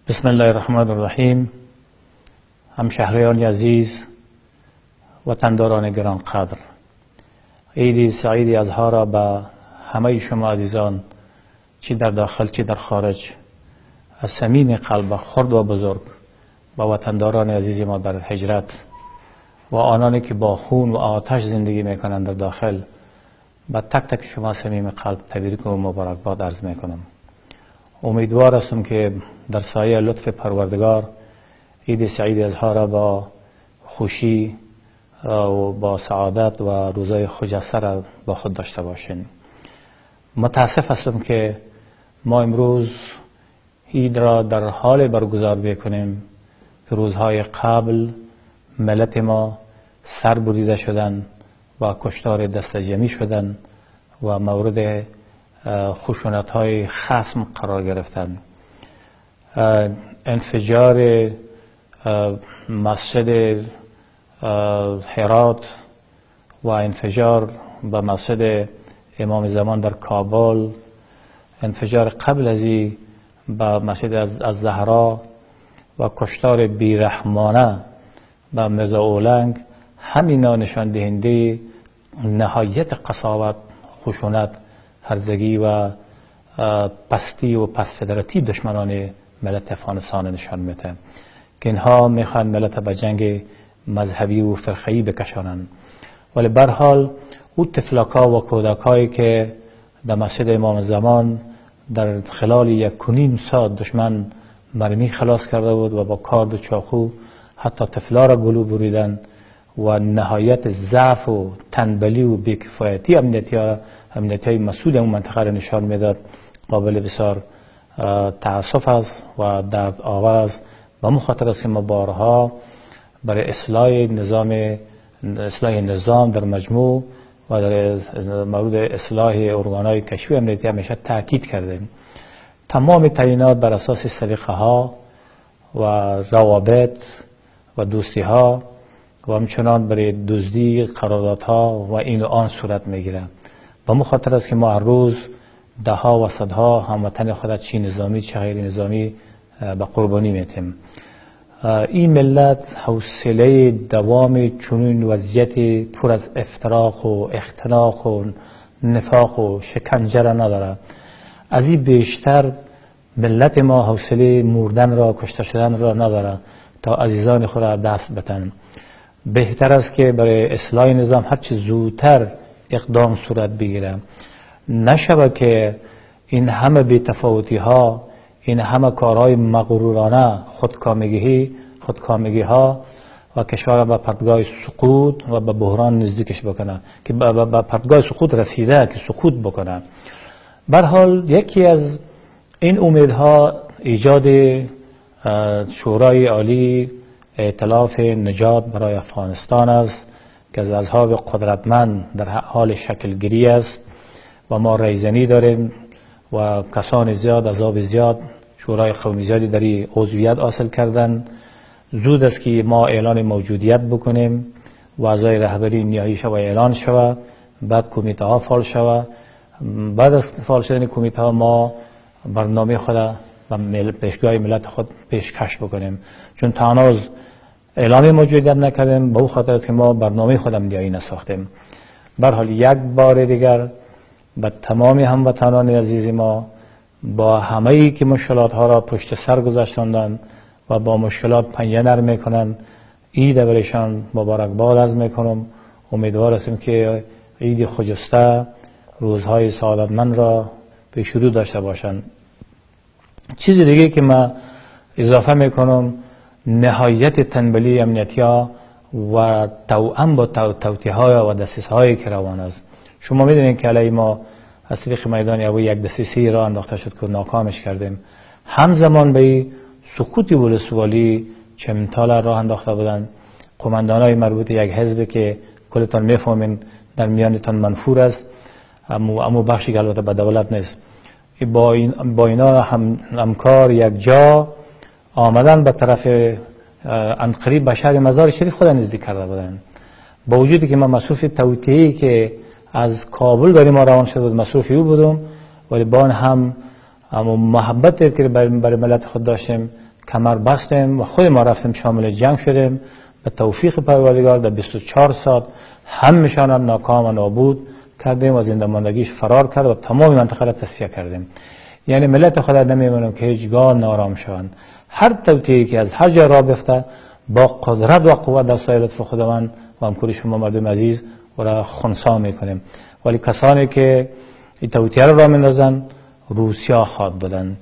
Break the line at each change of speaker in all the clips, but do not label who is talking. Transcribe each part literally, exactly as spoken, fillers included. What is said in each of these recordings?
بسم الله الرحمن الرحیم. همشهریان عزیز، وطنداران گران قدر، عید سعید اضحی را به همه شما عزیزان، چی در داخل چی در خارج، از صمیم قلب خرد و بزرگ، با وطنداران عزیز ما در هجرت و آنانی که با خون و آتش زندگی میکنند در داخل، با تک تک شما صمیم قلب تبریک و مبارکباد عرض میکنم. امیدوار هستم که در سایه لطف پروردگار عید سعید اضحی را با خوشی و با سعادت و روزای خجسته را با خود داشته باشین. متاسف هستم که ما امروز عید را در حال برگزار بکنیم که روزهای قبل ملت ما سر بریده شدن و کشتار دست جمعی شدن و مورد خشونت های خصم قرار گرفتن. انفجار مسجد هرات و انفجار به مسجد امام زمان در کابل، انفجار قبل از این به مسجد از زهرا و کشتار بیرحمانه به مرزا اولنگ، همینا نشان دهنده نهایت قساوت، خشونت، هرزگی و پستی و پس فدراتی دشمنان ملت افغانستان نشان میده که اینها میخوان ملت به جنگ مذهبی و فرقه‌ای بکشانند. ولی به هر حال او تفلکا و کودکایی که در مسجد امام زمان در خلال یک و نیم ساعت دشمن مرمی خلاص کرده بود و با کارد و چاقو حتی طفلا را گلو بریدن و نهایت ضعف و تنبلی و بیکفایتی امنیتی امنیتی های مسئول اون منطقه را نشان میداد، قابل بسیار تأسف است و درد آور است. و مخاطر است که ما بارها برای اصلاح نظام اصلاح نظام در مجموع و در مورد اصلاح ارگانهای کشفی امنیتی همیشه تاکید کردیم. تمام تعیینات بر اساس سلیقه ها و روابط و دوستی ها و همچنان برای دزدی قراردادها و این و آن صورت میگیره. و مخاطر است که ما هر روز ده ها و صدها هموطن خود چی نظامی چه غیر نظامی به قربانی میتیم. این ملت حوصله دوام چنین وضعیت پر از افتراق و اختناق و نفاق و شکنجه را نداره. از این بیشتر ملت ما حوصله مردن را، کشته شدن را نداره تا عزیزان خود را دست بتن. بهتر است که برای اصلاح نظام هرچه زودتر اقدام صورت بگیره، نشوه که این همه بی‌تفاوتی ها، این همه کارهای مغرورانه، خودکامگی خودکامگی ها و کشور به پرتگاه سقوط و به بحران نزدیکش بکنه که به پرتگاه سقوط رسیده که سقوط بکنه. به هر حال یکی از این امیدها ایجاد شورای عالی ائتلاف نجات برای افغانستان است که از اصحاب قدرتمند در حال شکلگیری است و ما رایزنی داریم و کسان زیاد، احزاب زیاد، شورای قومی زیادی در این عضویت حاصل کردن. زود است که ما اعلان موجودیت بکنیم و اعضای رهبری نهایی شود اعلان شود، بعد کمیته ها فعال شود. بعد از فعال شدن کمیته ها ما برنامه خود و پیشگاه ملت خود پیشکش بکنیم، چون تا هنوز اعلام موجودیت نکردیم به او خاطر است که ما برنامه خودم نهایی نساختیم. به هر حال یک بار دیگر به تمام هموطنان عزیز ما، با همه ای که مشکلات ها را پشت سر گذاشتندند و با مشکلات پنجه نرم میکنند، عید برایشان مبارکباد عرض میکنم. امیدوار هستیم که عید خجسته روزهای سعادتمند را پیش رو داشته باشند. چیز دیگه که من اضافه میکنم، نهایت تنبلی امنیتی ها و توأم با توطئه های و دسیسه هایی که روان است. شما میدونید که علیه ما از طریق میدان یابو یک دسیسه را انداخته شد که ناکامش کردیم. همزمان به سقوط ولسوالی چمتال راه انداخته بودند. قماندان های مربوط یک حزب که کلتان میفهمین در میانتان منفور است، اما اما بخشی که البته به دولت نیست. با این با اینا هم همکار یک جا آمدن به طرف انقریب به شهر مزار شریف خود نزدیک کرده بودند. با وجودی که من مصروف توطئه‌ای که از کابل برای ما روان شده بود مصروف او بودم، ولی با آن هم اما محبت که برای ملت خود داشتیم کمر بستیم و خود ما رفتیم شامل جنگ شدیم. به توفیق پروردگار در بیست و چهار ساعت همشان ناکام و نابود کردیم و زنده ماندگیش فرار کرد و تمام منطقه را تصفیه کردیم. یعنی ملت خدا نمی‌مانیم که هیچگاه نارام شوند. هر توطئه‌ای که از هر جا راه بیفته با قدرت و قوت در سایه لطف خداوند و همکاری شما مردم عزیز و را خنثی میکنیم. ولی کسانی که این توطئه را راه میندازند روسیه خواد بودند.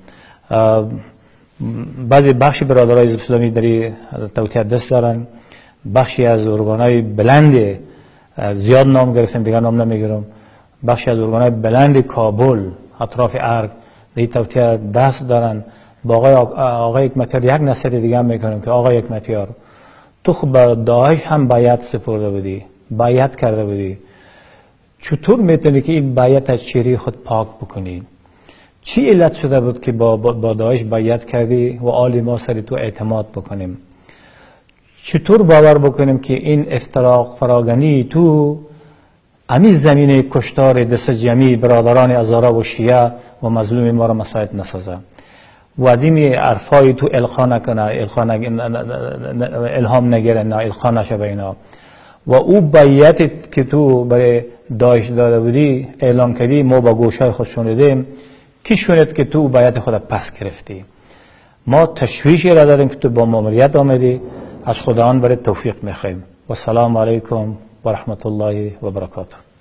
بعضی بخشی برادرای حزب اسلامی در توطئه دست دارند، بخشی از ارگان‌های بلند زیاد نام گرفتیم دیگر نام نمیگیرم، بخشی از ارگان‌های بلند کابل اطراف ارگ در توطئه دست دارن. با آقای آقای حکمتیار یک نصیحت دیگه هم میکنم که آقای حکمتیار تو خب به داعش هم بیعت سپرده بودی، بیعت کرده بودی، چطور میتونی که این بیعت از چهره خود پاک بکنی؟ چی علت شده بود که با با داعش بیعت کردی و آل ما سر تو اعتماد بکنیم؟ چطور باور بکنیم که این افتراق فراگنی تو امی زمین کشتار دست جمعی برادران ازارا و شیعه و مظلوم ما را مساعد نسازه و از این عرفای تو القا نکنه، القا الهام نگیره، نه القا نشه به اینا. و او بیعت که تو برای داعش داده بودی اعلان کردی، ما با گوشای خود شنیدیم، کی شنید که تو بیعت خود پس گرفتی؟ ما تشویشی را داریم که تو با ماموریت آمدی، از خداوند برای توفیق میخوایم. و السلام علیکم و رحمت الله و برکاته.